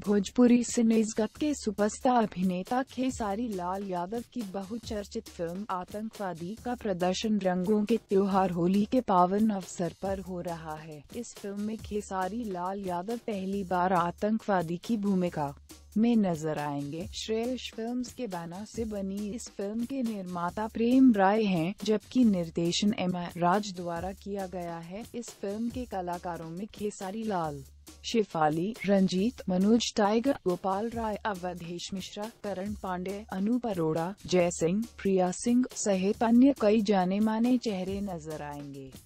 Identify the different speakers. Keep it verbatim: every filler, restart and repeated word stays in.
Speaker 1: भोजपुरी सिनेजगत के सुपरस्टार अभिनेता खेसारी लाल यादव की बहुचर्चित फिल्म आतंकवादी का प्रदर्शन रंगों के त्योहार होली के पावन अवसर पर हो रहा है। इस फिल्म में खेसारी लाल यादव पहली बार आतंकवादी की भूमिका में नजर आएंगे। श्रेयस फिल्म्स के बैनर से बनी इस फिल्म के निर्माता प्रेम राय हैं, जबकि निर्देशन एम आर राज द्वारा किया गया है। इस फिल्म के कलाकारों में खेसारी लाल, शेफाली, रंजीत, मनोज टाइगर, गोपाल राय, अवधेश मिश्रा, करण पांडे, अनूप अरोड़ा, जय सिंह, प्रिया सिंह सहित अन्य कई जाने माने चेहरे नजर आएंगे।